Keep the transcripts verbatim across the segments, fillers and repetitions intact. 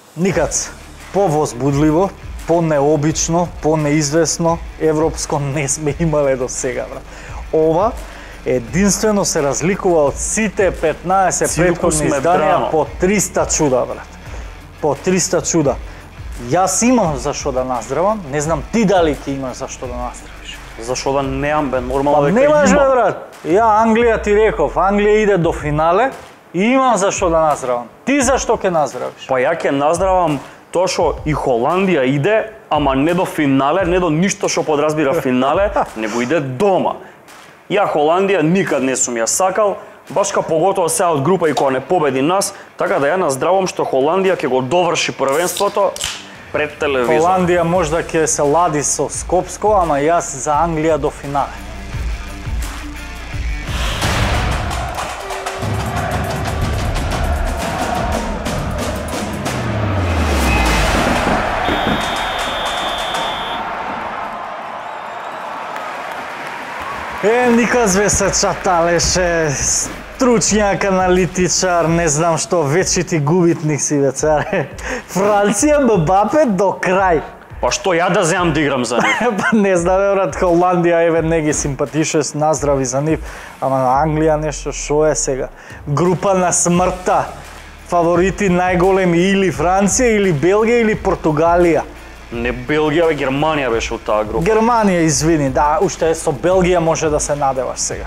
Никад повозбудливо, по-необично, по-неизвестно, европско не сме имале до сега, брат. Ова единствено се разликува од сите петнаесет претходни изданија по триста чуда, брат. По триста чуда. Јас имам за што да наздравам, не знам ти дали ти имаш за што да наздравиш. Зашо да немам, бе, нормално дека има. Па немаш, бе, има. брат. Ја Англија ти реков, Англија иде до финале и имам за што да наздравам. Ти за што ќе наздравиш? Па ја ќе наздравам тоа што и Холандија иде, ама не до финале, не до ништо што подразбира финале, него иде дома. Ја Холандија никад не сум ја сакал, башка поготоа сега од група и кога не победи нас, така да ја наздравам што Холандија ќе го доврши првенството пред телевизор. Холандија можда ќе се лади со Скопско, ама јас за Англија до финале. Е, Никозве се чаталеше, стручњак, аналитичар, не знам што, вечити губитник си, бе, царе. Франција, Мбапе до крај. Па што ја да земам да играм за нив? Па не знам, брат, Холандија, еве, не ги симпатишеш, наздрави за нив, ама на Англија нешто, шо е сега? Група на смртта. Фаворити најголеми или Франција, или Белгија, или Португалија. Не Белгија, бе, Германија беше од таа група. Германија, извини, да, уште со Белгија може да се надеваш сега.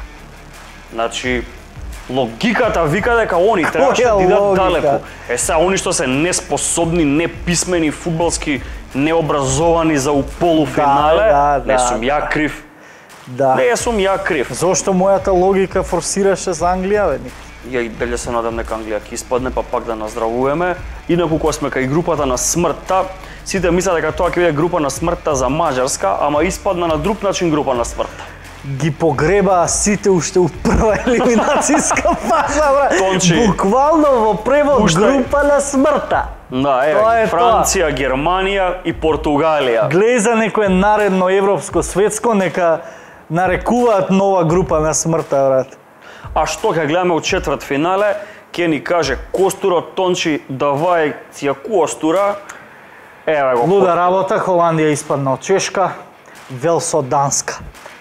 Значи, логиката вика дека они требаше да идат далеку. Е, сега, они што се неспособни, неписмени, фудбалски, необразовани за полуфинале, да, да, не сум да, ја крив. Да. Не сум ја крив. Зошто мојата логика форсираше за Англија, бе, Ник? Ја и дале се надам дека Англија ќе испадне, па пак да наздравуваме. Инаку кога сме кај групата на смртта, сите мислат дека тоа ќе биде група на смртта за Мажарска, ама испадна на друг начин група на смртта. Ги погреба сите уште у прва елиминацијска фаза, брат. Тончи. Буквално во превод Уште... група на смртта. Да, Тоа е, е Франција, тоа. Германија и Португалија. Глеј за некое наредно европско светско, нека нарекуваат нова група на смртта, брат. А што ќе гледаме од четврт финале, ќе ни каже Костуро, Тончи, давај си ја Костура. Еве го. Луда работа, Холандија испадна од Чешка, Велс од Данска.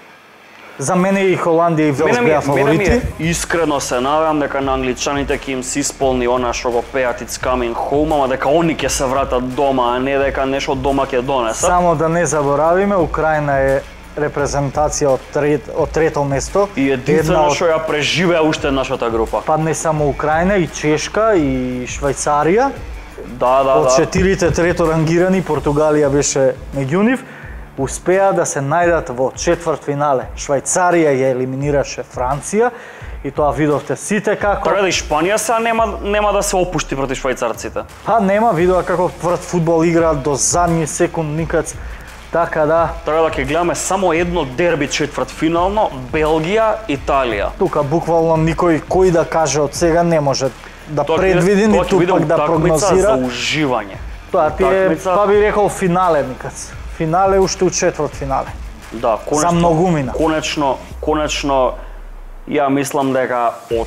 За мене и Холандија и Велс беа фаворити. Мене ми е, искрено се надевам дека на англичаните ќе им се исполни она што го пеат It's Coming Home, ама дека они ќе се вратат дома, а не дека нешто дома ќе донесат. Само да не заборавиме, Украина е репрезентација од, трет, од трето место. И единствено од... што ја преживеа уште нашата група. Па не само Украина, и Чешка, и Швајцарија. Да, да, од да. четирите трето рангирани, Португалија беше меѓу нив, успеа да се најдат во четврт финале. Швајцарија ја елиминираше Франција и тоа видовте сите како... Така да и Шпанија сега нема, нема да се опушти против швајцарците. Па нема, видува како тврд фудбал играат до задни секунд никац. Така да... Така да ќе гледаме само едно дерби четвртфинално, Белгија, Италија. Тука буквално никој кој да каже од сега не може да тоа предвиди, ниту пак да прогнозира. За уживање. Тоа ти е, Утакмица... па би рекол финале никац. Финале уште у четврт финале. Да, конечно. За многумина. Конечно, конечно ја мислам дека од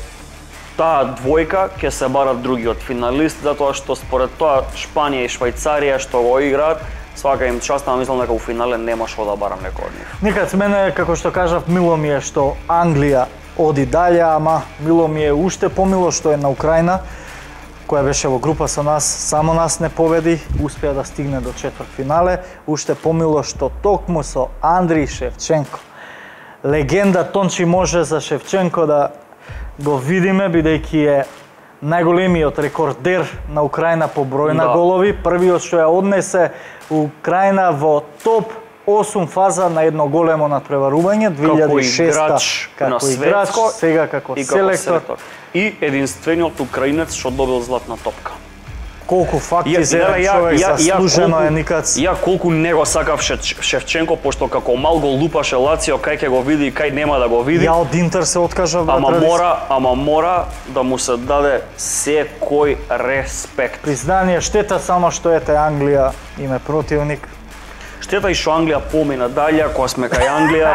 таа двојка ќе се барат другиот финалист, затоа што според тоа Шпанија и Швајцарија што го играат, свака им част, ама мислам дека у финале нема што да барам некој од нив. Никац мене, како што кажав, мило ми е што Англија оди дале, ама мило ми е уште помило што е на Украина, која беше во група со нас, само нас не победи, успеа да стигне до четврт финале, уште помило што токму со Андриј Шевченко. Легенда Тончи може за Шевченко да го видиме, бидејќи е најголемиот рекордер на Украина по број на да. голови, првиот што ја однесе Украина во топ осум фаза на едно големо надпреварување две илјади и шеста како на играч, светско, сега како и селектор. селектор. И единствениот украинец што добил златна топка. Колку факти Ја- за ја- ја- човек ја- ја заслужено колку- е никац. Ја колку не го сакав Шев- Шевченко, пошто како мал го лупаше Лацио, кај ќе го види и кај нема да го види. Ја од Интер се откажав, брат, Ама ради мора, ама мора да му се даде секој респект. признание, штета само што ете Англија им е противник. Штета и што Англија помина далje, кога сме кај Англија.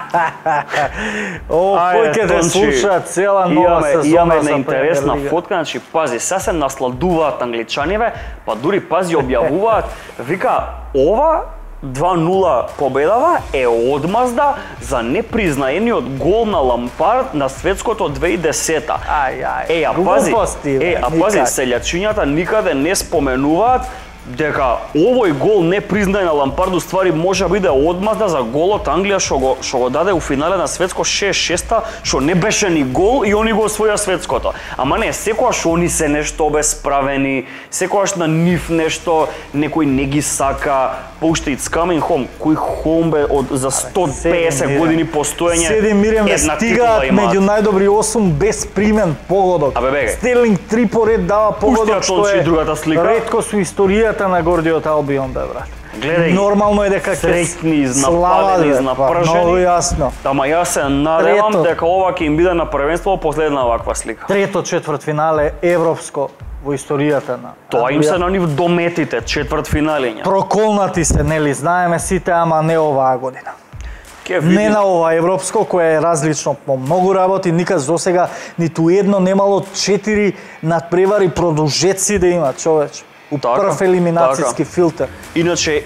О, кој ќе те слуша цела нова сезона за Имаме една интересна фотка, значи пази, се се насладуваат англичаниве, па дури пази објавуваат, вика, ова два нула победава е одмазда за непризнаениот гол на Лампард на светското две и десета. Ај, ај. Е, а пази, е, а пази, селјачињата никаде не споменуваат дека овој гол не признај на Лампард уствари може биде одмазда за голот Англија што го што го даде у финале на светско шест шеста, што не беше ни гол и они го освоја светското. Ама не, секогаш они се нешто обесправени, секогаш на нив нешто некој не ги сака, па уште it's coming home, кој home бе од за сто песет години постоење. Седи мирем стигаат меѓу најдобри осум без примен погодок. Стерлинг три поред дава погодок што е другата слика. Ретко су историјата на гордиот Албион бе брат. Гледај, нормално е дека среќни, изнападени, изнапржени. Многу јасно. Ама јас се надевам дека ова ќе им биде на првенство последна ваква слика. Трето четвртфинале европско во историјата на Тоа им се на нив дометите, четвртфиналења. Проколнати се, нели, знаеме сите, ама не оваа година. Не на ова европско, кое е различно по многу работи, никад досега ниту едно немало четири надпревари продолжеци да има човеч. У прв елиминацијски филтер. Иначе,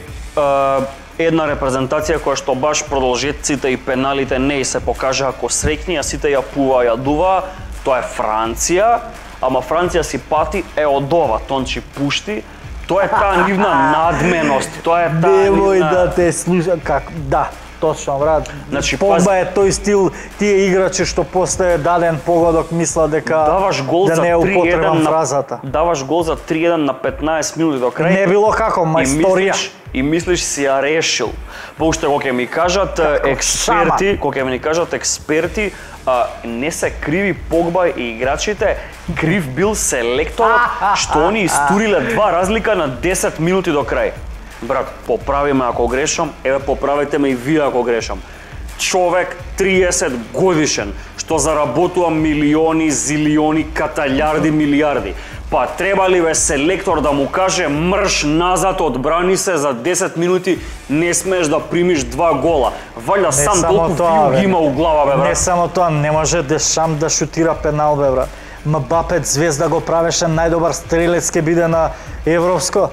една репрезентација која што баш продолжеците и пеналите не се покажа ако среќни, а сите ја пува, ја дува, тоа е Франција, ама Франција си пати е од ова, Тончи пушти, тоа е таа нивна надменост, тоа е таа нивна... Немој да те слуша, как, да. Точно, брат. Значи, Погба е тој стил, тие играчи што после даден погодок мисла дека даваш гол да за не е употребам на фразата. Даваш гол за три еден на петнаесет минути до крај. Не било како, мајсторија. И мислиш си ја решил. Па уште кога ќе ми кажат експерти, кога ќе ми кажат експерти, а, не се криви Погба и играчите, крив бил селекторот што они истуриле два разлика на десет минути до крај. Брат, поправи ме ако грешам, еве поправете ме и вие ако грешам. Човек триесет годишен, што заработува милиони, зилиони, каталјарди, милијарди. Па треба ли бе селектор да му каже мрш назад, одбрани се за десет минути, не смееш да примиш два гола. Валја сам толку филм има у глава бе брат. Не само тоа, не може Дешам да шутира пенал бе брат. Мбапе Звезда го правеше најдобар стрелец ке биде на европско.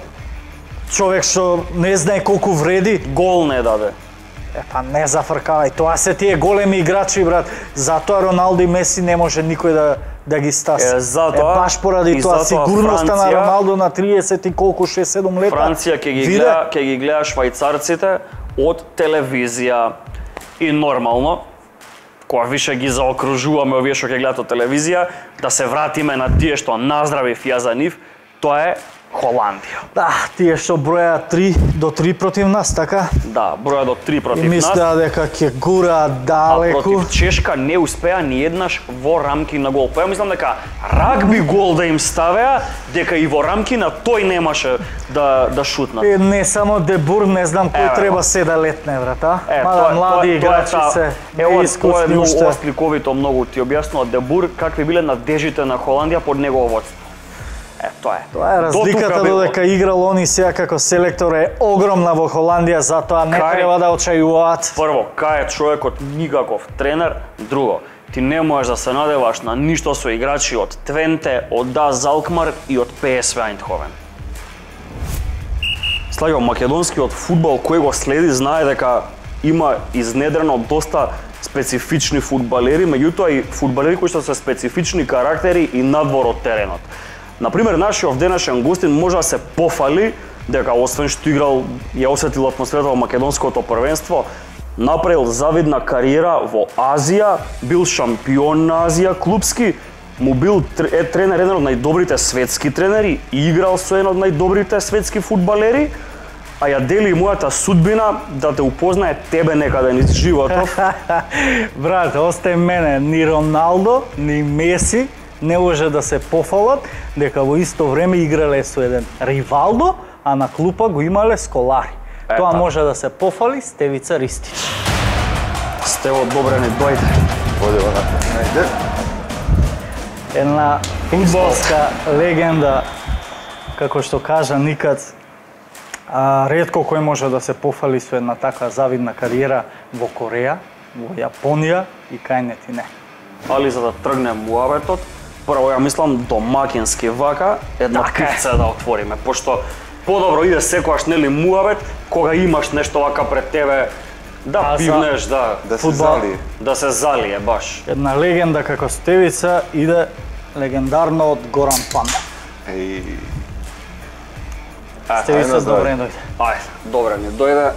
Човек што не знае колку вреди, гол не даде. Е па не зафркавај, тоа се тие големи играчи брат. Затоа Роналдо и Меси не може никој да да ги стаси. Е, затоа, е баш поради тоа сигурноста на Роналдо на триесет и колку шест седум лета. Франција ќе ги гледа, ќе ги гледа швајцарците од телевизија и нормално кога више ги заокружуваме овие што ќе гледаат од телевизија, да се вратиме на тие што наздравив ја за нив, тоа е Холандија. Да, тие што броја три до три против нас, така? Да, броја до три против нас. И мислеа дека ќе гураат далеку. А против Чешка не успеа ни еднаш во рамки на гол. Па ја мислам дека рагби гол да им ставеа, дека и во рамки на тој немаше да да шутнат. И не само Дебур, не знам кој треба се да летне, брат, а? Мада млади играчи се неискусни уште. Ова сликовито многу ти објаснува Дебур какви биле надежите на Холандија под негово водство. Е, тоа е. Тоа е разликата додека играл они сега како селектор е огромна во Холандија, затоа не кај, треба да очајуваат. Прво, кај е човекот никаков тренер, друго, ти не можеш да се надеваш на ништо со играчи од Твенте, од ДАС Алкмар и од ПСВ Айндховен. Слагам, македонскиот фудбал кој го следи знае дека има изнедрено доста специфични фудбалери, меѓутоа и фудбалери кои што се специфични карактери и надвор од теренот. Например, нашиот денешен гостин може да се пофали дека освен што играл, ја осетил атмосферата во македонското првенство, направил завидна кариера во Азија, бил шампион на Азија клубски, му бил е тренер еден од најдобрите светски тренери и играл со еден од најдобрите светски фудбалери, а ја дели мојата судбина да те упознае тебе некаде низ животов. Брат, остај мене, ни Роналдо, ни Меси не може да се пофалат дека во исто време играле со еден Ривалдо, а на клупа го имале Сколари. Е, Тоа та. може да се пофали Стевица Ристич. Стево, добре не дојде. Оде онака, најде. Една фудбалска легенда, како што кажа никад, А, ретко кој може да се пофали со една таква завидна кариера во Кореја, во Јапонија и кај не ти не. Али за да тргне муабетот, прво ја мислам домакински вака една Така е. пица да отвориме, пошто подобро иде секогаш нели муабет кога имаш нешто вака пред тебе да А за- пивнеш, да Да се Фудбал. залие. да се залие баш. Една легенда како Стевица иде легендарно од Горан Панда. Еј, Стевица ајде, добре ајде. дојде. Ајде, добре ни дојде.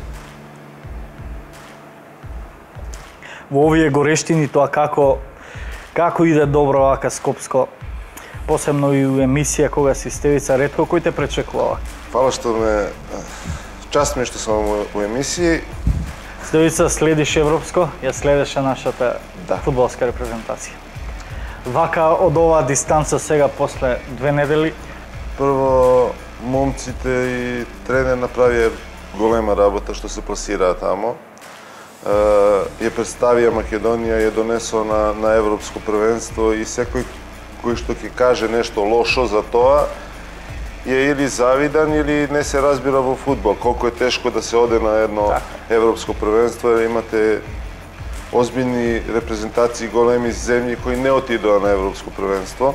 Во овие горештини тоа како како иде добро вака скопско, посебно и у емисија кога си Стевица, ретко кој те пречекува. Фала што ме... Част ми е што сум у- у емисии. Стевица следиш европско, ја следеше нашата Да. фудбалска репрезентација. Вака од оваа дистанца сега после две недели, Прво, момците и тренер направија голема работа што се пласираа тамо. Е, ја представија Македонија, ја донесоа на, на Европско првенство и секој кој што ќе каже нешто лошо за тоа, е или завидан или не се разбира во фудбал. Колку е тешко да се оде на едно Европско првенство, jer имате озбилни репрезентации, големи земји кои не отидоа на Европско првенство.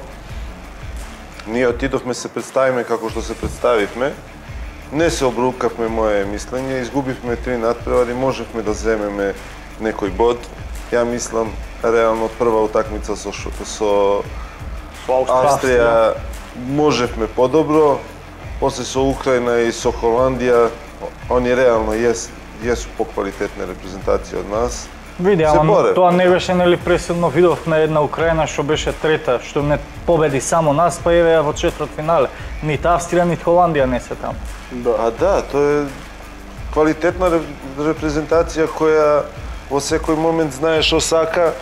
Ние отидовме се представиме како што се представивме. Не се обрукавме мое мислење, изгубивме три надпревари, можевме да земеме некој бод. Ја мислам, реално прва утакмица со, Ш- со Со Австрија. Австрија можевме подобро, после со Украина и со Холандија, они реално јес, јесу поквалитетни репрезентации од нас. види, Се ама боре. тоа не беше нели пресудно, видовме една Украина што беше трета, што не победи само нас, па еве ја во четвртфинале. Нит Австрија, нит Холандија не се таму. А да, тоа е квалитетна ре- репрезентација која во секој момент знае што сака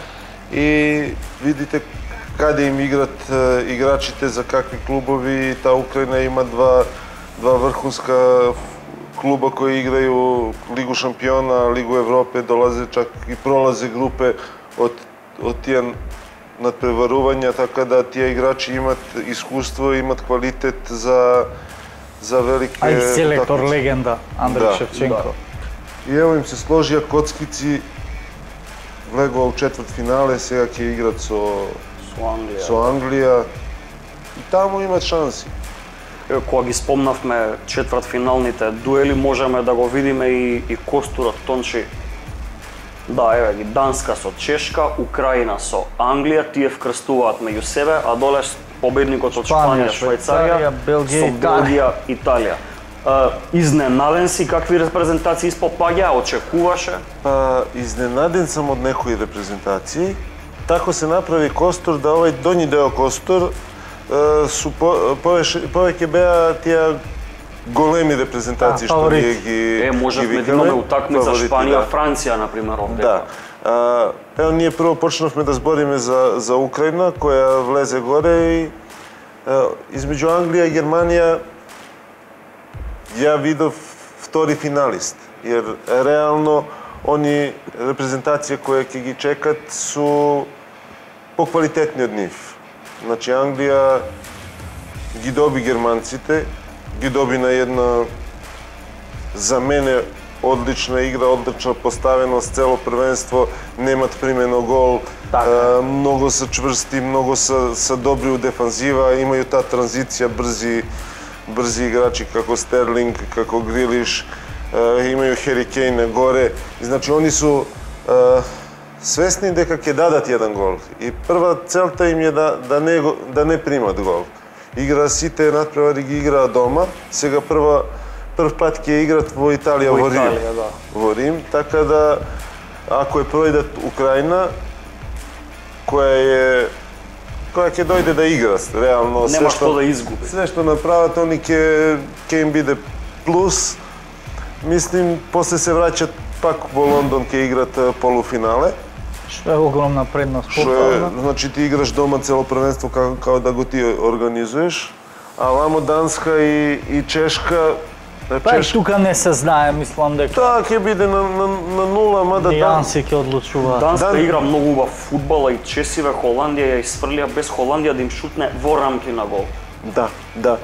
и видите каде им играт е, играчите, за какви клубови. Таа Украина има два, два врхунска клуба кои играју Лигу шампиона, Лигу Европе, долазе чак и пролазе групе од, од тие надпреварувања, така да тие играчи имат искуство, имат квалитет за за велики А и селектор утакмици. легенда Андреј Да, Шевченко. И ево им се сложија коцкици, влегува у четвртфинале, сега ќе играт со Со Англија. со Англија и таму имат шанси. Еве, кога ги спомнавме четвртфиналните дуели, можеме да го видиме и, и костурот Тончи. Да, еве ги, Данска со Чешка, Украина со Англија, тие вкрстуваат меѓу себе, а доле победникот од Шпанија, Шпанија, Швајцарија, Швајцарија, Белгија, со Италија. Белгија, Италија. Е, изненаден си какви репрезентации испопаѓа, очекуваше? Па, изненаден сам од некои репрезентации. Тако се направи костур да овај доњи дел костур е, су по, повеќе, повеќе беа тие големи репрезентации А, што фаворити. ние ги Е, ги можевме да викаме. имаме утакмица Фаворити, Шпанија, да. Франција, например, овде. Да. А, ево, ние прво почнавме да збориме за, за Украина, која влезе горе и е, измеѓу Англија и Германија ја видов втори финалист, jer реално они репрезентација која ќе ги чекат су поквалитетни од нив. Значи Англија ги доби германците, ги доби на една за мене одлична игра, одлична поставеност, цело првенство, немат примено гол, Така. е, многу се чврсти, многу се, се добри у дефанзива, имају таа транзиција, брзи, брзи играчи како Стерлинг, како Грилиш, е, имају Хери Кейн горе. И значи они су е, свесни дека ќе дадат еден гол. И прва целта им е да, да, не, го- да не примат гол. Игра сите надпревари ги играа дома, сега прва прв пат ќе играт во Италија, во, Во Рим. Италија, да. Во Рим, така да ако ја пројдат Украина, која е која ќе дојде да игра, реално Нема што да изгуби. Све што направат, они ќе ќе им биде плюс. Мислим, после се враќат пак во Лондон ќе играт е, полуфинале. Што е огромна предност Што е, повторно. значи ти играш дома цело првенство како, како да го ти организуеш. А вамо Данска и, и Чешка, е, Па и Чешка тука не се знае, мислам дека Таа ќе биде на, на, на нула, мада Дан... нијанси ќе одлучуваат. Данска Дан- игра многу убав фудбал, а и Чесиве Холандија ја исфрлија без Холандија да им шутне во рамки на гол. Да, да.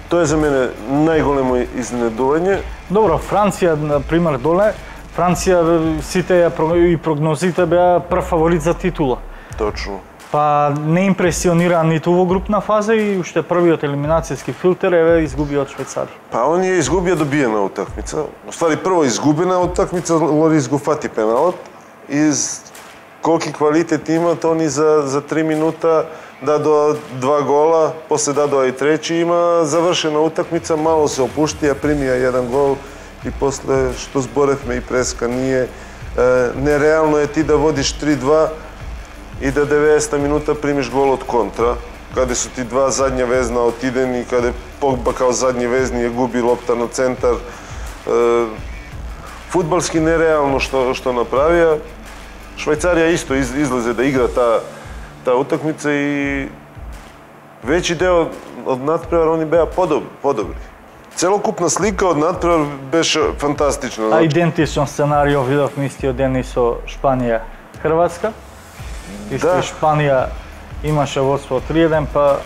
Тоа е за мене најголемо изненадување. Добро, Франција, на пример, доле, Франција сите ја про- и прогнозите беа прв фаворит за титула. Точно. Па не импресионира ниту во групна фаза и уште првиот елиминацијски филтер еве изгуби од Швајцарија. Па он ја изгубија добиена утакмица. Оствари прво изгубена утакмица, Лорис го фати пеналот. Из колки квалитет имат они за за три минута дадоа два гола, после дадоа и трети, има завршена утакмица, мало се опуштија, примија еден гол и после што зборевме и преска ние е, нереално е ти да водиш три-два и да деветдесета минута примиш гол од контра, каде су ти два задња везна отидени, каде Погба као задњи везни ја губи лопта на центар. Е, фудбалски нереално што што направија. Швајцарија исто из, излезе да игра таа таа утакмица и веќи дел од надпревар они беа подобри, подобри. Целокупна слика од надпревар беше фантастична. А идентичен сценарио видовме истиот ден и со Шпанија Хрватска. Исто Да. Шпанија имаше водство три еден, па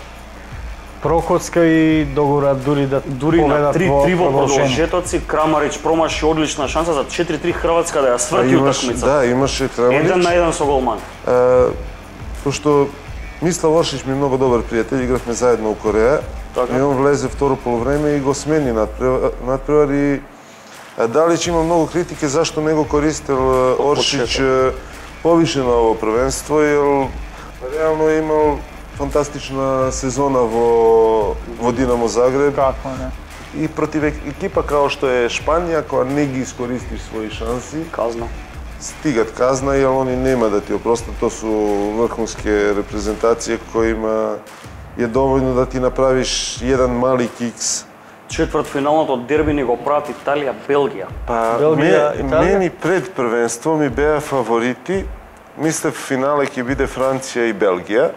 прокоцка и догора дури да Дури на победат три-три во продолжение. продолжетоци, Крамарич промаши одлична шанса за четири-три Хрватска да ја А сврти имаш, утакмица. да, имаше Крамарич. Еден на еден со голман. Е, пошто Мислав Оршич ми е многу добар пријател, игравме заедно у Кореја. Така. И он влезе второ полувреме и го смени надпревар, надпревар и а, Далич има многу критики зашто не го користел е, Оршич е, повише на ово првенство, јер реално е имал фантастична сезона во во Динамо Загреб. Како не? И против екипа као што е Шпанија, која не ги искористиш своји шанси, Казна. стигат казна и они нема да ти опростат. Тоа су врхунски репрезентации којима е доволно да ти направиш еден мали кикс. Четвртфиналното дерби ни го прават Италија, Белгија. Па Белгија, ме, Италија? мени пред првенство ми беа фаворити. Мислев финале ќе биде Франција и Белгија.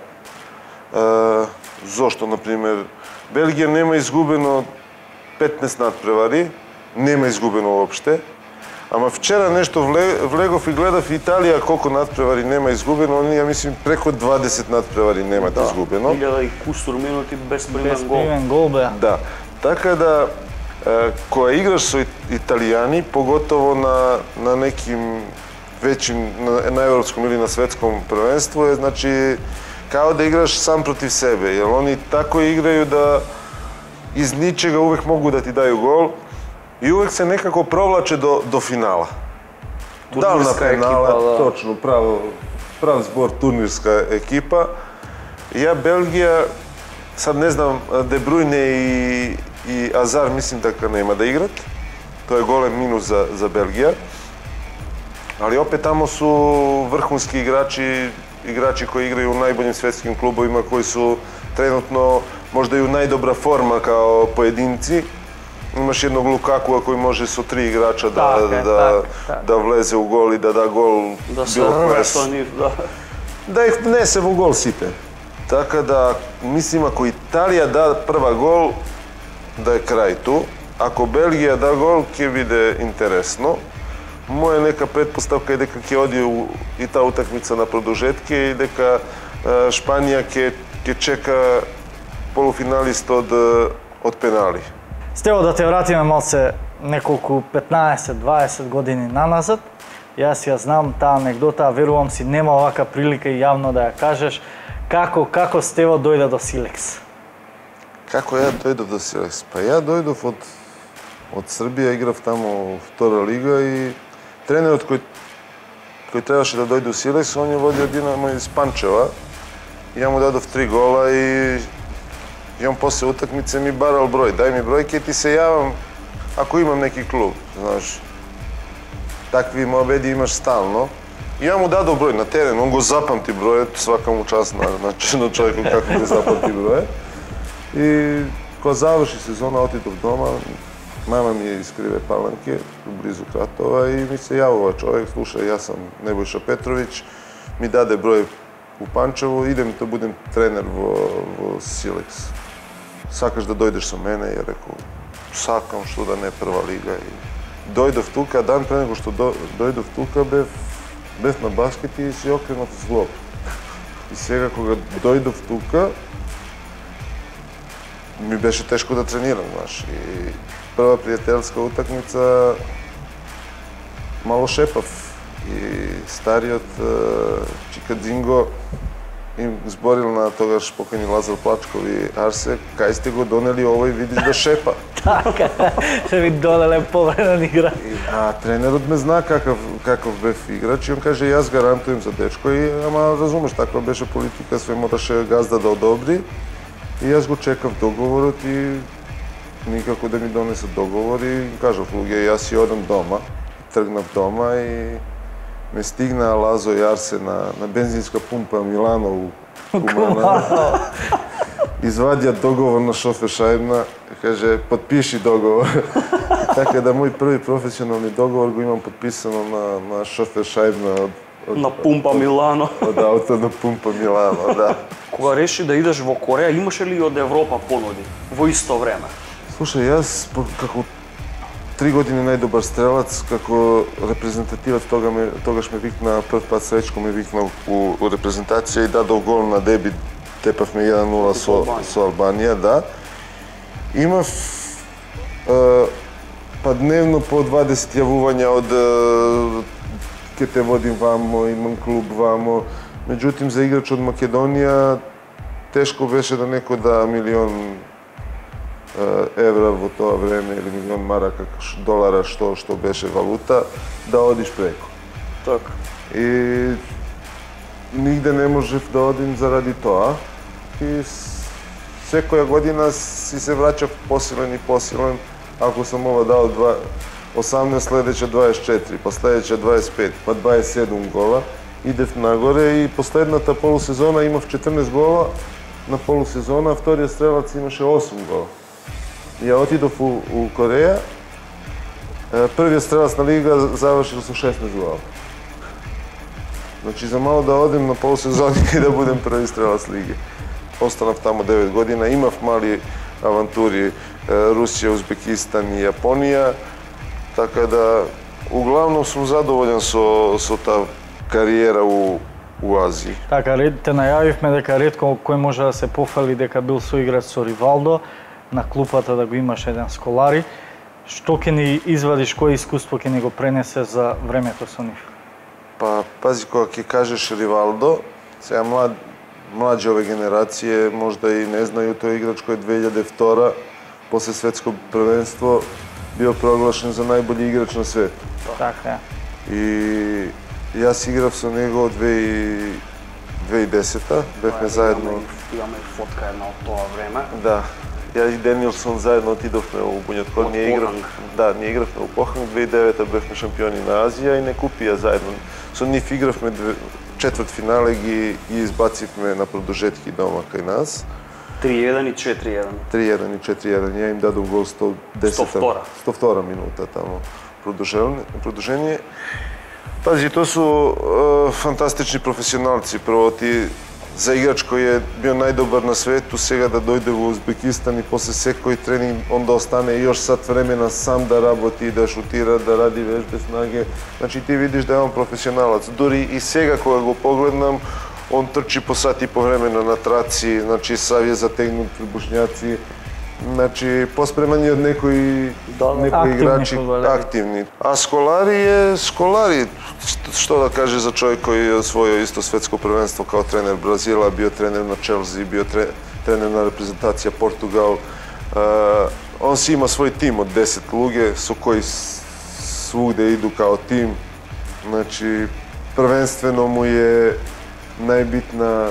Е, зошто, например, Белгија нема изгубено петнаесет надпревари, нема изгубено уопште. Ама вчера нешто влегов и гледав Италија колку надпревари нема изгубено, они ја мислим преку дваесет надпревари немат изгубено. Илјада и кустур минути без примен Без гол. примен гол беа. Да. Така да е, кога играш со италијани, поготово на на неким веќим на, на европском или на светском првенство е значи као да играш сам против себе, јер они тако играју да из ничега увек могу да ти дају гол и увек се некако провлаче до до финала. Дал на Турнирска пенала, екипа, да. точно, право, прав збор, турнирска екипа. Ја Белгија, сад не знам, Де Брујне и, и Азар мислим дека нема да играт. Тоа е голем минус за, за Белгија. Али опет тамо су врхунски играчи, играчи кои играју у најбољим светским клубовима, кои су тренутно можда и у најдобра форма као поединци. Имаш едnog Лукакуа кој може со три играча да, Така е, да, така, така. да влезе у гол и да да гол Да се било рве кој. со нив, да. Да их внесе во гол сите. Така да, мислим, ако Италија да прва гол, да е крај ту. Ако Белгија да гол, ќе биде интересно. Моја нека предпоставка е дека ќе оди у, и таа утакмица на продолжетки и дека е, Шпанија ќе ќе чека полуфиналист од од пенали. Стево да те вратиме малце неколку петнаесет-дваесет години наназад. Јас ја знам таа анегдота, верувам си нема овака прилика и јавно да ја кажеш. Како како Стево дојде до Силекс? Како ја дојдов до Силекс? Па ја дојдов од од Србија, играв таму втора лига и тренерот кој кој требаше да дојде у Силекс, он ја водио Динамо из Панчева. Ја му дадов три гола и и он после утакмице ми барал број. Дај ми број, ќе ти се јавам ако имам неки клуб, знаеш. Такви мобеди имаш стално. И ја му дадов број на терен, он го запамти бројот, свака му час на, на, на човекот како го запамти бројот. И кога заврши сезона, отидов дома, мама ми е из Криве Паланке, близу Кратова, и ми се јавува човек, слушај, јас сум Небојша Петровиќ, ми даде број у Панчево, идем да будем тренер во, во Силекс. Сакаш да дојдеш со мене? Ја рекол, сакам, што да не прва лига. И дојдов тука, дан пред него што до, дојдов тука, бев, бев на баскет и си окренат злоб. И сега кога дојдов тука, ми беше тешко да тренирам, знаеш. И прва пријателска утакмица мало шепав. И стариот Чика Дзинго им зборил на тогаш покојни Лазар Плачков и Арсе, кај сте го донели овој, видиш да шепа. Така, се ви донеле повреден игра. А тренерот ме зна какав, каков бев играч и он каже, јас гарантуjem за дечко и ама разумеш, таква беше политика, све мораше газда да одобри. И јас го чекав договорот и никако да ми донесе договор и кажав, луѓе, јас си одам дома. Тргнав дома и ме стигна Лазо и Арсе на, на бензинска пумпа Милано у Кумана. Извадија договор на шофер шајбна, каже, подпиши договор. Така да мој први професионални договор го имам подписано на, на шофер шајбна од, од На пумпа Милано. Од ауто на пумпа Милано, да. Кога реши да идеш во Кореја, имаше ли од Европа понуди во исто време? Слушај, јас како три години најдобар стрелац, како репрезентативец тога ме, тогаш ме викна, прв пат Сречко ме викна у, у репрезентација и дадов гол на деби, тепавме еден нула со, со Албанија, да. Имав е, па дневно по дваесет јавувања од е, ке те водим вамо, имам клуб вамо. Меѓутим, за играч од Македонија тешко беше да некој да милион евра во тоа време или милион марака, долара, што што беше валута, да одиш преко. Така. И нигде не можев да одим заради тоа. И секоја година си се враќав посилен и посилен. Ако сам ова дал осамнаесет, следеќа дваесет и четири, па следеќа дваесет и пет, па дваесет и седум гола, идев нагоре и последната полусезона имав четрнаесет гола на полусезона, а вториот стрелац имаше осум гола. Ја отидов у, у Кореја, првиот стрелац на лига завршил со шеснаесет гола. Значи, за мало да одим на полусезони и да будем први стрелац лиги. Останав тамо девет година, имав мали авантури, Русија, Узбекистан и Јапонија, така да, углавном сум задоволен со, со таа кариера у, у Азија. Така, те најавивме дека ретко кој може да се пофали дека бил соиграч со Ривалдо, на клупата да го имаш еден Сколари. Што ќе ни извадиш, кој искуство ќе ни го пренесе за времето со нив? Па, пази, кога ќе кажеш Ривалдо, сега млад, млади ове генерација можда и не знају тој играч кој две илјаде и втора после светско првенство бил проглашен за најбољи играч на свет. Така е. И јас играв со него од две и десета, бевме заедно. Имаме фотка една од тоа време. Да. Ја и Денилсон заедно отидовме у Буњоткор, ние игравме, да, ние игравме у Поханг, две и девета бевме шампиони на Азија и не купија заедно. Со нив игравме две, четврт финале ги, ги избацивме на продолжетки дома кај нас. три еден и четири еден. три еден и четири еден, ја им дадов гол сто десета. сто втора. сто втора минута тамо продолжение. Пази, тоа су е, фантастични професионалци. Прво ти за играч кој е бил најдобар на свету, сега да дојде во Узбекистан и после секој тренинг он да остане још сат времена сам да работи, да шутира, да ради вежбе снаге. Значи ти видиш да е он професионалец. Дури и сега кога го погледнам, он трчи по сат и по времена на траци, значи савје затегнут трибушњаци. Значи поспремани од некои да, некои играчи фудбалери. активни. А Сколари е Сколари. Што да каже за човек кој е освојил исто светско првенство као тренер Бразила, био тренер на Челси, био тренер на репрезентација Португал. Uh, он си има свој тим од десет луѓе со кои свугде иду као тим. Значи првенствено му е најбитна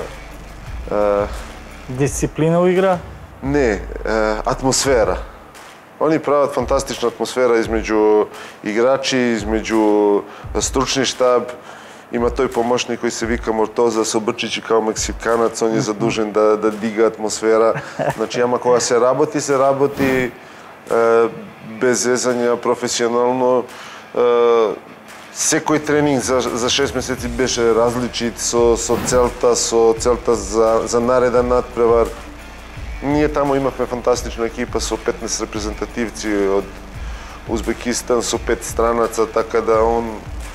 uh, Дисциплина у игра? Не, атмосфера. Они прават фантастична атмосфера измеѓу играчи, измеѓу стручни штаб. Има тој помошник кој се вика Мортоза, со брчичи као мексиканац, он е задужен да, да дига атмосфера. Значи, ама кога се работи, се работи е, без зезања, професионално. Е, секој тренинг за, за шест месеци беше различит, со, со целта, со целта за, за нареден надпревар. Ние тамо имавме фантастична екипа со петнаесет репрезентативци од Узбекистан, со пет странаца, така да он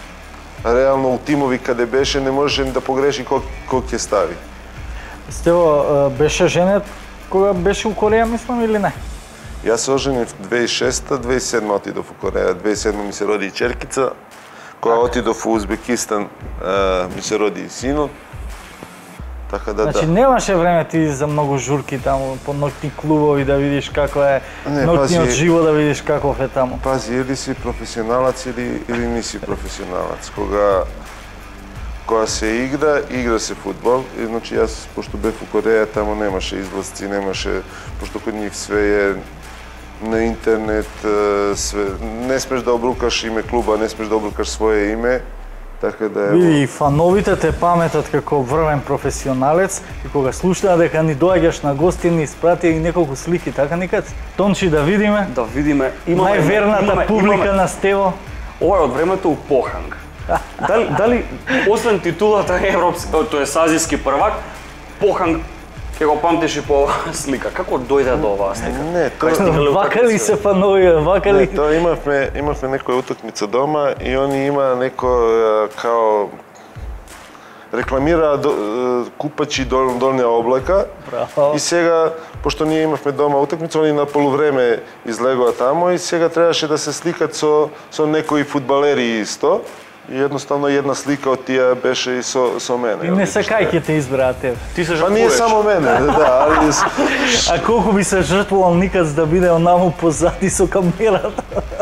реално у тимови каде беше не можеше да погреши кој кој ќе стави. Стево, беше женет кога беше у Кореја, мислам, или не? Јас се оженив две илјади и шеста, две илјади и седма отидов у Кореја, две илјади и седма ми се роди и черкица, кога отидов у Узбекистан ми се роди и синот. Така да, Значи да. немаше време ти за многу журки таму, по ноќни клубови да видиш како е Не, ноќниот пази- живот, да видиш каков е таму. Пази, или си професионалац или, или ниси професионалац. Кога, кога се игра, игра се фудбал. И, значи јас, пошто бев у Кореја, тамо немаше излазци, немаше, пошто код нив све е на интернет, е, све, не смеш да обрукаш име клуба, не смеш да обрукаш свое име. Така да Види, е. и фановите те паметат како врвен професионалец и кога слушнаа дека ни доаѓаш на гости, ни испратија и неколку слики, така никад? Тончи да видиме. Да видиме. Имаме Најверната имаме- публика имаме- на Стево. Ова е од времето у Поханг. Дали, дали освен титулата европски, тој е азиски првак, Поханг ќе го памтиш и по оваа слика. Како дојде до оваа слика? Не, Кај тоа стигнале Вака ли утакмици? се фанови, вака Не, ли? тоа имавме, имавме некоја утакмица дома и они има некој е, као рекламираа до, е, купачи дол, долна облака. Браво. И сега, пошто ние имавме дома утакмица, они на полувреме излегоа тамо и сега требаше да се сликат со, со некои фудбалери исто. И едноставно една слика од тие беше и со, со мене. И не се кај ќе те избраа тебе. Ти се Па не жртвуваш. само мене, да, али А колку би се жртвувал никад да биде онаму позади со камерата?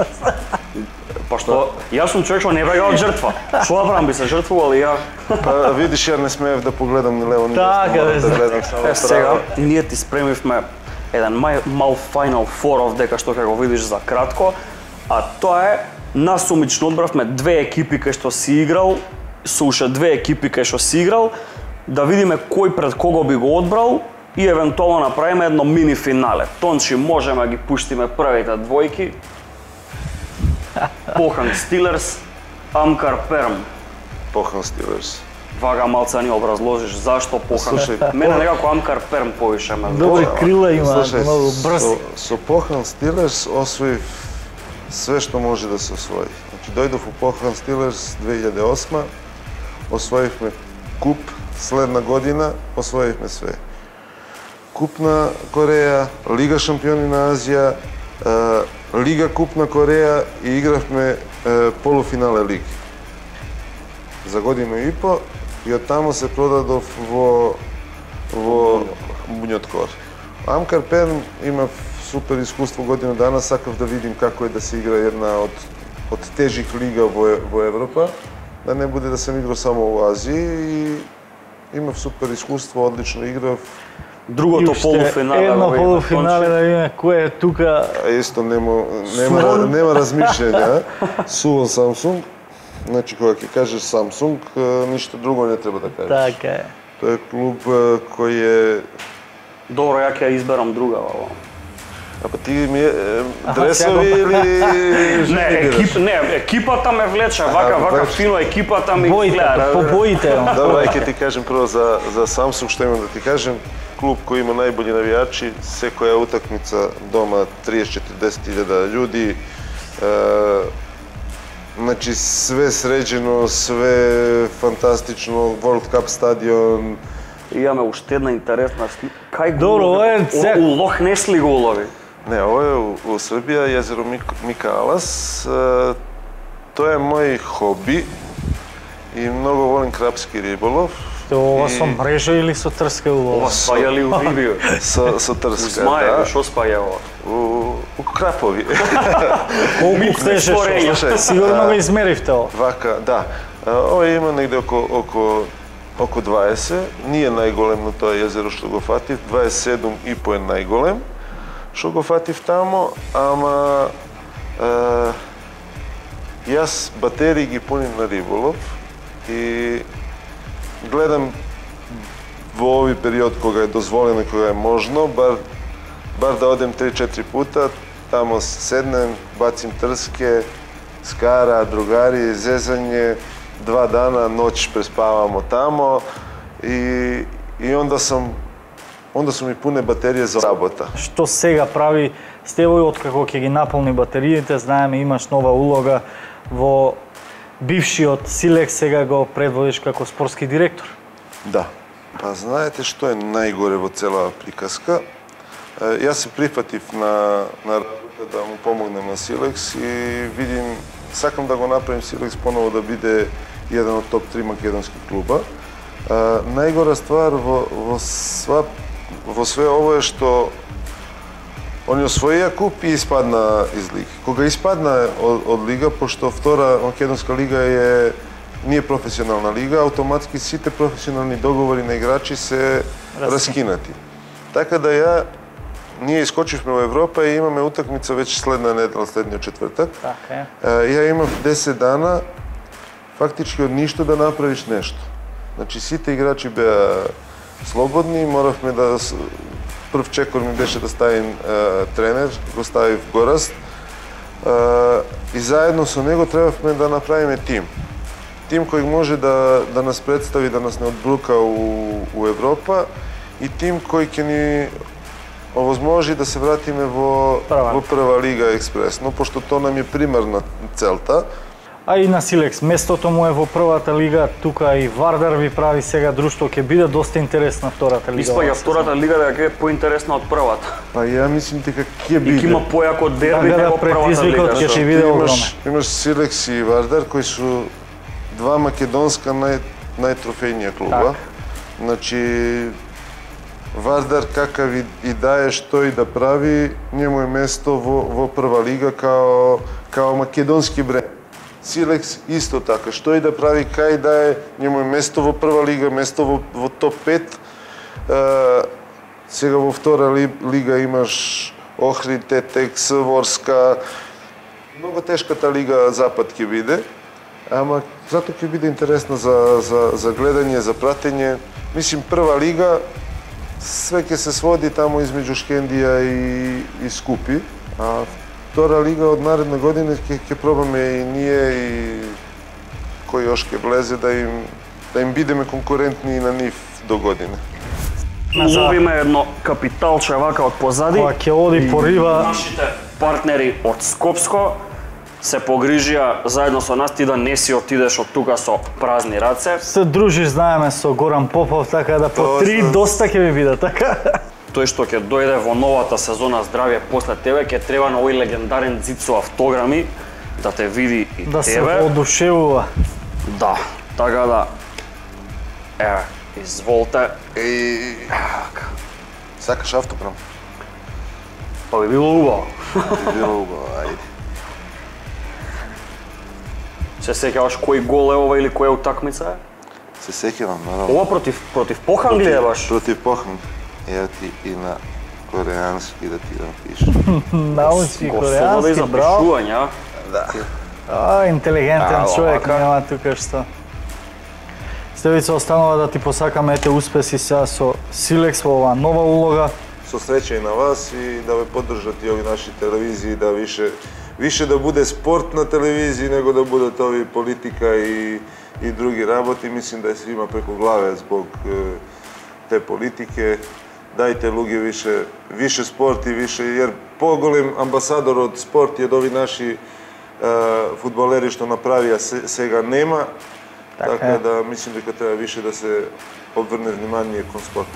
Па што, јас сум човек што не бега од жртва. Што да правам, би се жртвувал и ја. па видиш ја не смеев да погледам ни лево ни Така, десно, морам бе, да гледам само Е, сега, право. ние ти спремивме еден мај, мал Final Four дека што ќе го видиш за кратко, а тоа е насумично одбравме две екипи кај што си играл, со уште две екипи кај што си играл, да видиме кој пред кого би го одбрал и евентуално направиме едно мини финале. Тончи можеме да ги пуштиме првите двојки. Поханг Стилерс, Амкар Перм. Похан Стилерс. Вага малца ни образложиш зашто Поханг. Слушај, Мене некако Амкар Перм повише ме. Добри крила има, Слушај, многу со, брз. со Похан Стилерс освоив све што може да се освои. Значи дојдов у Похан Стилерс две илјади и осма, освоивме куп, следна година освоивме све. Куп на Кореја, Лига шампиони на Азија, е, Лига куп на Кореја и игравме е, полуфинале лиги. За година и по и оттамо се продадов во во Буњоткор. Амкар Перм има супер искуство година дана, сакав да видим како е да се игра една од од тежих лига во во Европа, да не буде да сам играл само во Азија и имав супер искуство, одлично играв. Другото полуфинале. Едно го има, полуфинале Тончи. да видиме кој е тука. А исто нема нема Сувон. нема размишљања. Сувон Самсунг. Значи кога ќе кажеш Самсунг, ништо друго не треба да кажеш. Така е. Тоа е клуб е, кој е. Добро, ја ќе ја изберам друга. Ова. А па ти ми е, Аха, дресови сега го- или Не, екип, не, екипата ме влече, вака, А, вака баш. фино екипата ми Боите, гледа. по боите. Добро, ај ќе ти кажем прво за за Samsung што имам да ти кажем. Клуб кој има најбољи навијачи, секоја утакмица дома триесет до четиридесет илјади људи. Е, значи све среđено, све фантастично, World Cup стадион. И имаме уште една интересна слика. Кај го Добро, улови? ова е О, цех. У Лох Нес ли го улови? Не, ова е у, у Србија, језеро Мик, Микалас. Е, тоа е мој хоби и многу волим крапски риболов. Ова И со мрежа или со трска улова? Ова спаја ли у рибио? Со, со У трска, змаеви, да. што спаја ова? У, у крапови. Колку Микс тежеше? спорење. Слушај, Сигурно а, го измеривте ова. Вака, да. А, ова има негде око, око, око дваесет. Nije најголемно тоа језеро што го фатив. дваесет и седум и по е најголем. Што го фатив тамо, ама е, јас батерии ги пуним на риболов и гледам во овој период кога е дозволено и кога е можно, бар, бар да одем три-четири пута, тамо седнем, бацим трске, скара, другари, зезање, два дана, ноќ преспавамо тамо и, и онда сам онда су ми пуне батерije за работа. Што сега прави Стевој откако ќе ги наполни батериите, знаеме имаш нова улога во бившиот Силекс, сега го предводиш како спортски директор. Да. Па знаете што е најгоре во целава приказка? Јас се прифатив на, на работа да му помогнем на Силекс и видим, сакам да го направим Силекс поново да биде еден од топ три македонски клуба. А, најгора ствар во, во, сва, во све ово е што они освоија куп и испадна из лига. Кога испадна од, од лига, пошто втора македонска лига е не е професионална лига, автоматски сите професионални договори на играчи се раскинати. Така да ја ние искочивме во Европа и имаме утакмица веќе следна недела, следниот четвртак. Така е. Ја имав десет дана фактички од ништо да направиш нешто. Значи сите играчи беа слободни, моравме да прв чекор ми беше да ставим е, тренер, го ставив Гораст. Е, и заедно со него требавме да направиме тим. Тим кој може да да нас представи, да нас не одбрука у, у Европа и тим кој ќе ни овозможи да се вратиме во Прва. во прва лига експресно, пошто тоа нам е примарна целта. А и на Силекс, местото му е во првата лига, тука и Вардар ви прави сега друштво, ќе биде доста интересна втората лига. Испаѓа втората лига дека е поинтересна од првата. Па ја мислам дека ќе И биде. ќе има појако дерби Така да него првата предизвикот лига. ќе што- ти биде огромен. Имаш, имаш Силекс и Вардар кои су два македонска нај, најтрофејнија клуба. Значи Вардар какав и, и дае што и да прави, njemu е место во, во прва лига као, као македонски бренд. Силекс исто така, што и да прави, кај да е, njemu е место во прва лига, место во, во топ пет. Е, сега во втора ли, лига имаш Охрид, Тетекс, Ворска. Многу тешката лига Запад ќе биде, ама затоа ќе биде интересна за, за, за гледање, за пратење. Мислим, прва лига све ќе се своди таму измеѓу Шкендија и, и Скупи, а втора лига од наредна година ќе ќе пробаме и ние и кој još ќе влезе да им да им бидеме конкурентни и на нив до година. Уловиме едно капиталче вака од позади. Кога ќе оди по риба, Нашите партнери од Скопско се погрижија заедно со нас, ти да не си отидеш од тука со празни раце. се дружиш, знаеме, со Горан Попов, така да по Тоа три се- доста ќе ви биде, така? Тој што ќе дојде во новата сезона здравје после тебе, ќе треба на овој легендарен зид со автограми да те види и Да се тебе. одушевува. Да, така да еве, изволте. И сакаш автограм? Па би било убаво. Било убаво, ајде. Се сеќаваш кој гол е ова или која утакмица е? Се сеќавам, наравно. Ова против против Поханг ли е баш? Против Поханг. Ева ти и на кореански да ти напишам. Научи Го слобода и кореански, браво. запишување, а? Да. А, интелигентен А, човек, овака. нема тука што. Стевица, останува да ти посакаме ете успеси сега со Силекс во оваа нова улога. Со среќа и на вас и да ве поддржат и ови наши телевизии, да више више да буде спорт на телевизии него да будат ови политика и и други работи. Мислим да е свима преку главе због е, те политике. Дајте луѓе више више спорт и више, јер поголем амбасадор од спорт и од ови наши е, фудбалери што направија се, сега нема. Така Така е. да мислим дека треба више да се обврне внимание кон спорт.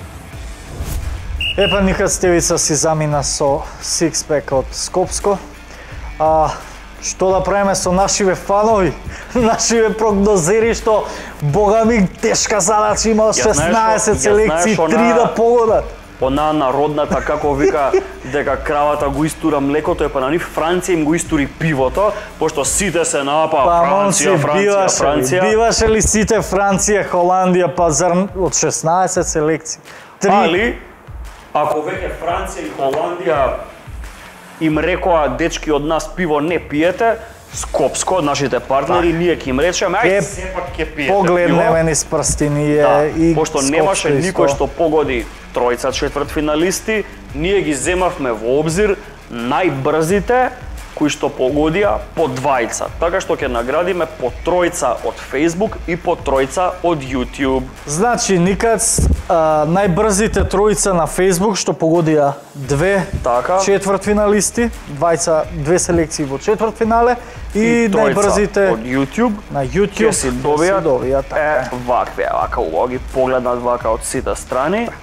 Епа никад Стевица си замина со сикспек од Скопско. А што да правиме со нашиве фанови, нашиве прогнозери што бога ми тешка задача, има Ја знаеш шеснаесет што- ја знаеш селекции, она- три да погодат. Она народната како вика дека кравата го истура млекото, е па на нив Франција им го истури пивото, пошто сите се напа Па Франција, момци, Франција, биваше ли, Франција. биваше ли сите Франција, Холандија, па зар од шеснаесет селекции? Три. Али, ако веќе Франција и Холандија им рекоа дечки од нас пиво не пиете, Скопско, нашите партнери, ние ќе им речеме, ајде Ке сепак ќе пиете Погледнеме низ прсти ние Да, и пошто Скопско немаше исто. никој што погоди тројца четвртфиналисти, ние ги земавме во обзир најбрзите кои што погодија по двајца. Така што ќе наградиме по тројца од Facebook и по тројца од YouTube. Значи, никад а, најбрзите тројца на Facebook што погодија две Така. четвртфиналисти, двајца, две селекции во четвртфинале и, И тројца најбрзите од YouTube на YouTube ќе си добијат добија, така. е, вакви, вака убаво ги погледнат вака од сите страни.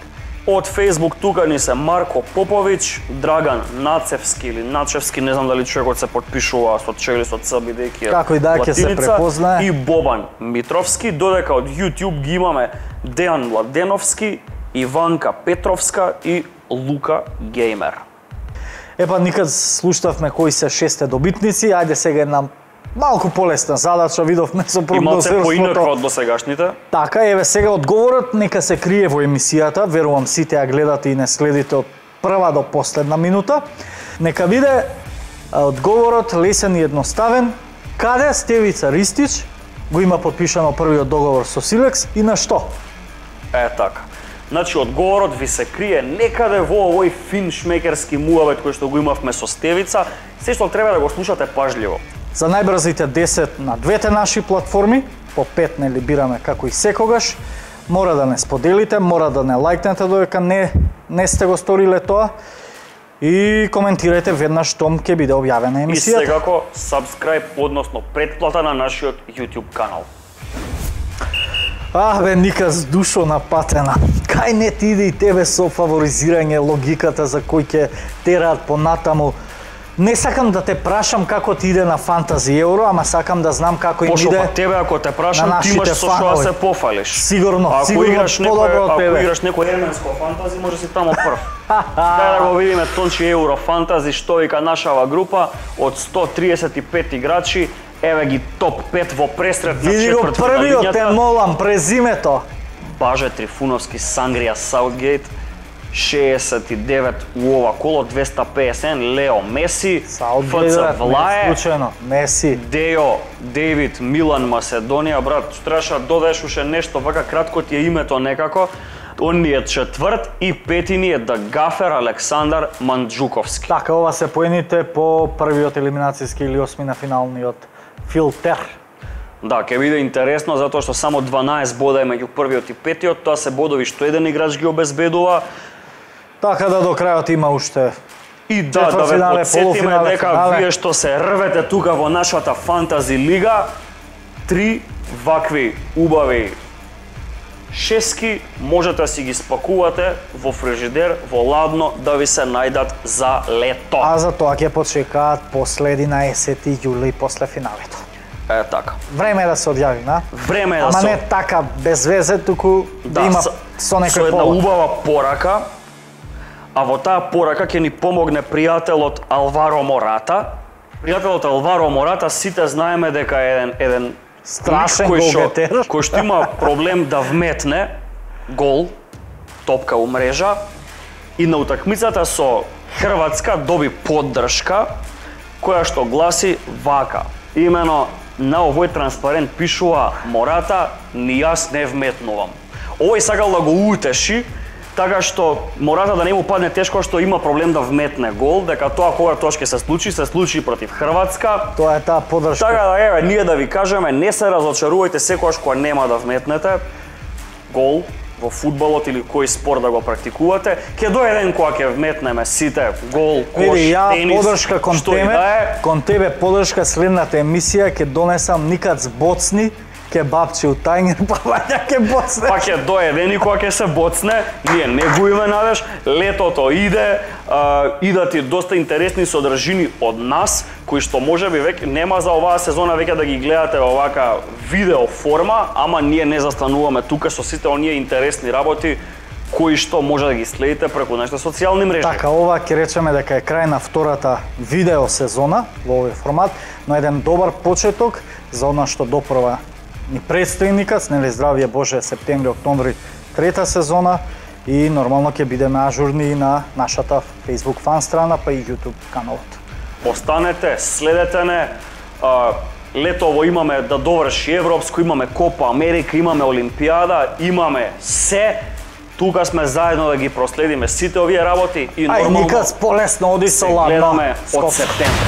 Од Facebook тука ни се Марко Поповиќ, Драган Нацевски или Начевски, не знам дали човекот се подпишува со Ч или со Ц, бидејќи е Како и да ќе се препознае. И Бобан Митровски, додека од YouTube ги имаме Дејан Младеновски, Иванка Петровска и Лука Геймер. Епа, никад слуштавме кои се шесте добитници, ајде сега една малку полесна задача, видовме со прогнозерството. Имате поинаква од досегашните? Така, еве сега одговорот нека се крие во емисијата, верувам сите ја гледате и не следите од прва до последна минута. Нека биде одговорот лесен и едноставен. Каде Стевица Ристич го има подпишано првиот договор со Силекс и на што? Е, така. Значи, одговорот ви се крие некаде во овој фин шмекерски муавет кој што го имавме со Стевица. Се што треба да го слушате пажливо. За најбрзите десет на двете наши платформи, по пет нели бираме како и секогаш, мора да не споделите, мора да не лајкнете додека не, не сте го сториле тоа и коментирајте веднаш штом ќе биде објавена емисијата. И секако, subscribe, односно предплата на нашиот YouTube канал. А, бе, Ника, с душо напатена. Кај не ти иде и тебе со фаворизирање логиката за кој ќе тераат понатаму. Не сакам да те прашам како ти иде на фантази евро, ама сакам да знам како им Пошо, иде. Пошо, па тебе ако те прашам, ти имаш со што да се пофалиш. Сигурно, ако сигурно играш подобро од тебе. Ако играш некој еменско фантази, може си тамо прв. Дај да го видиме Тончи евро фантази, што вика нашава група од сто триесет и пет играчи. Еве ги топ пет во пресрет на Види го првиот, те молам, презимето. Баже Трифуновски, Сангрија Саутгейт, шеесет и девет у ова коло, двеста песет, Лео Меси, Саутгейт, Влае, случајно, Меси, Дејо, Дейвид, Милан, Маседонија, брат, требаше додадеш уште нешто, вака кратко ти е името некако. Он ни е четврт и пети ни е Дагафер Александар Манджуковски. Така, ова се поените по првиот елиминацијски или осми на финалниот филтер. Да, ќе биде интересно затоа што само дванаесет бода е меѓу првиот и петиот, тоа се бодови што еден играч ги обезбедува. Така да до крајот има уште и да, да ве подсетиме дека финале. Вие што се рвете тука во нашата фантази лига, три вакви убави шески можете да си ги спакувате во фрижидер, во ладно, да ви се најдат за лето. А за тоа ќе почекаат после единаесети јули после финалето. Е, така. Време е да се одјави, на? Време е да Ама се... не така, без везе, туку да, да има со, со некој со една повод. убава порака, а во таа порака ќе ни помогне пријателот Алваро Мората. Пријателот Алваро Мората, сите знаеме дека е еден, еден страшен кој што, голгетер. Кој што има проблем да вметне гол, топка у мрежа, и на утакмицата со Хрватска доби поддршка, која што гласи вака. Имено, на овој транспарент пишува Мората, ни јас не вметнувам. Овој сакал да го утеши, така што Мората да не му падне тешко што има проблем да вметне гол, дека тоа кога тоа ќе се случи, се случи против Хрватска. Тоа е таа поддршка. Така да, еве, ние да ви кажеме, не се разочарувајте секогаш кога нема да вметнете гол во фудбалот или кој спорт да го практикувате. Ќе дојде ден кога ќе вметнеме сите гол, кош, Види, ја тенис, поддршка кон што и тебе, да е. кон тебе поддршка следната емисија ќе донесам никад боцни, ке бабче у тајнер, па вања ке боцне. Па ќе дојде ден и кога ќе се боцне, ние не губиме надеж, летото иде, а, идат и доста интересни содржини од нас, кои што можеби веќе нема за оваа сезона веќе да ги гледате во вака видео форма, ама ние не застануваме тука со сите оние интересни работи кои што може да ги следите преку нашите социјални мрежи. Така, ова ќе речеме дека е крај на втората видео сезона во овој формат, но еден добар почеток за она што допрва ни предстои никац, нели здравје Боже, септември, октомври, трета сезона и нормално ќе бидеме ажурни на нашата Facebook фан страна, па и YouTube каналот. Останете, следете не. А, летово имаме да доврши Европско, имаме Копа Америка, имаме Олимпијада, имаме се. Тука сме заедно да ги проследиме сите овие работи и нормално Ај, никац полесно оди со се ладно. гледаме од септември.